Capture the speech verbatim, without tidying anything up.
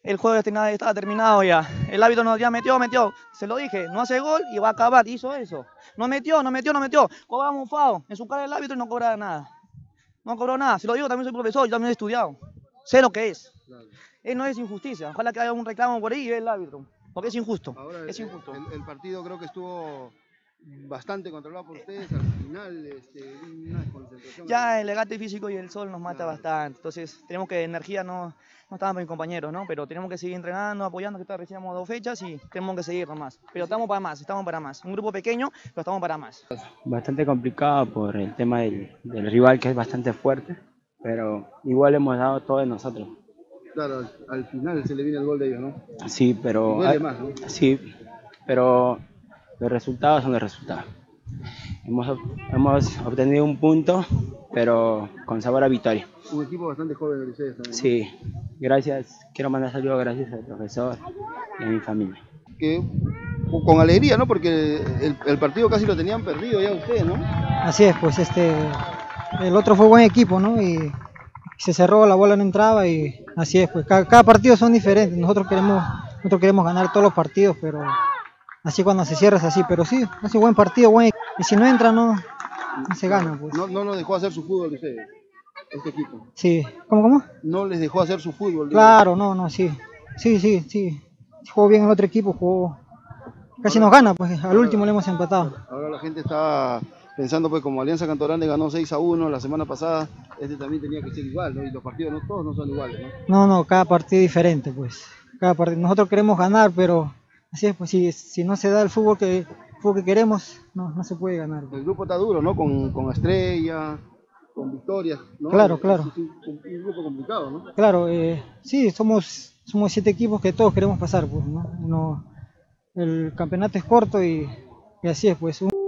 el juego estaba, estaba terminado ya. El árbitro nos ya metió, metió. Se lo dije, no hace gol y va a acabar. Hizo eso. No metió, no metió, no metió. Cobramos un foul en su cara el árbitro y no cobraba nada. No cobró nada. Se lo digo, también soy profesor, yo también he estudiado. Sé lo que es. Claro. Él no es injusticia. Ojalá que haya un reclamo por ahí y ve el árbitro. Porque es injusto. Ahora, es injusto. El, el partido creo que estuvo bastante controlado por ustedes. Al final, este, una desconcentración. Ya el legate físico y el sol nos mata claro. bastante. Entonces, tenemos que energía no, no estaban mis compañeros, ¿no? Pero tenemos que seguir entrenando, apoyando, que recién hemos dos fechas y tenemos que seguir nomás. Pero estamos para más, estamos para más. Un grupo pequeño, pero estamos para más. Bastante complicado por el tema del, del rival, que es bastante fuerte, pero igual hemos dado todo de nosotros. Claro, al, al final se le viene el gol de ellos, ¿no? Sí, pero... Duele más, ¿no? Sí, pero los resultados son los resultados. Hemos, hemos obtenido un punto, pero con sabor a victoria. Un equipo bastante joven de ustedes también, ¿no? Sí, gracias. Quiero mandar saludos gracias al profesor y a mi familia. Que, con alegría, ¿no? Porque el, el partido casi lo tenían perdido ya ustedes, ¿no? Así es, pues este, el otro fue buen equipo, ¿no? Y se cerró, la bola no entraba y así es, pues cada, cada partido son diferentes. Nosotros queremos, nosotros queremos ganar todos los partidos, pero así cuando se cierra es así. Pero sí, hace buen partido, buen y si no entra no, no se gana, pues. No, no nos dejó hacer su fútbol ustedes, este equipo. Sí, ¿cómo, cómo? No les dejó hacer su fútbol. Claro, no, no, sí, sí, sí, sí. Jugó bien el otro equipo, jugó, casi ahora, nos gana, pues al ahora, último le hemos empatado. Ahora la gente está pensando, pues como Alianza Canto Grande ganó seis a uno la semana pasada, este también tenía que ser igual, ¿no? Y los partidos no todos no son iguales, ¿no? No, no, cada partido es diferente, pues. Cada partido. Nosotros queremos ganar, pero así es, pues si, si no se da el fútbol que, el fútbol que queremos, no, no se puede ganar. El grupo está duro, ¿no? Con, con Estrella, con Victoria, ¿no? Claro, claro. Es un, un grupo complicado, ¿no? Claro, eh, sí, somos, somos siete equipos que todos queremos pasar, pues, ¿no? No, el campeonato es corto y, y así es, pues. Un...